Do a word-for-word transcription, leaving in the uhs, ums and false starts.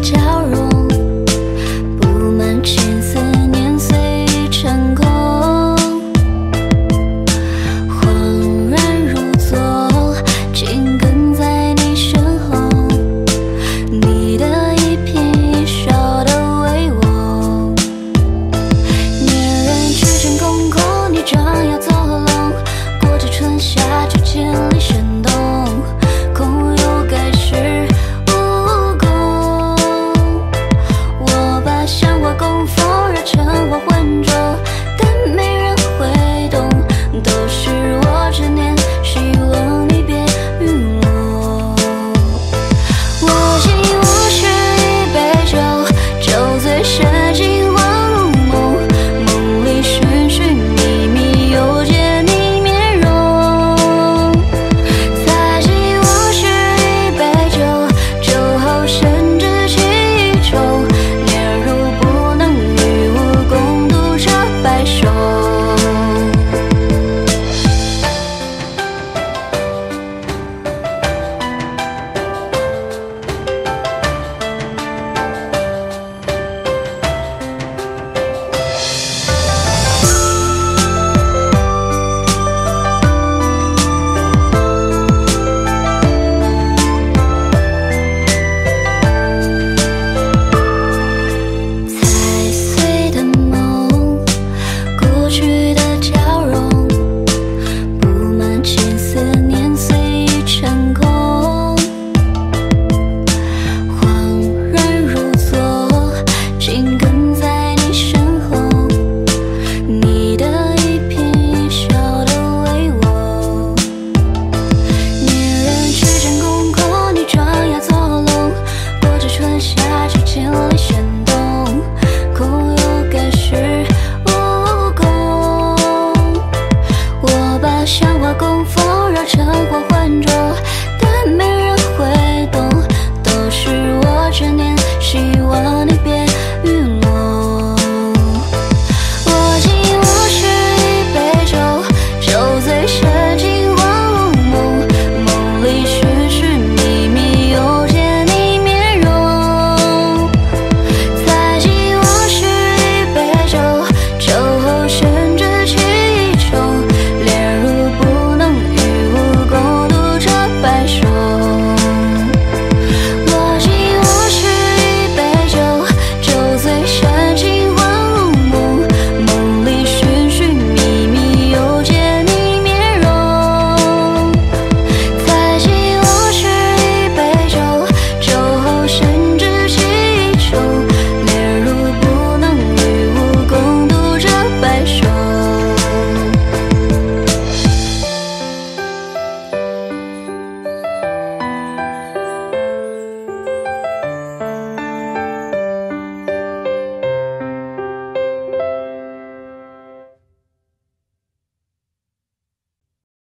交融，布满千思年岁已成空，恍然如昨，紧跟在你身后，你的一颦一笑都为我。年人曲线空空，你正要走拢，过着春夏秋千里旋动，空有盖世武功。我把香花供奉，热成黄昏中，但没人会懂，都是我执念，希望你别陨落。我敬我是一杯酒，酒醉时惊恍如梦，梦里寻寻觅觅，又见你面容。再敬我是一杯酒，酒后甚至情意重，年如不能与我共度这白首。踩碎的梦，过去的交融，布满千思年岁已成空，恍然如昨，紧跟在你身后，你的一颦一笑都为我。年人曲线空空，你正要走拢，过着春夏秋千里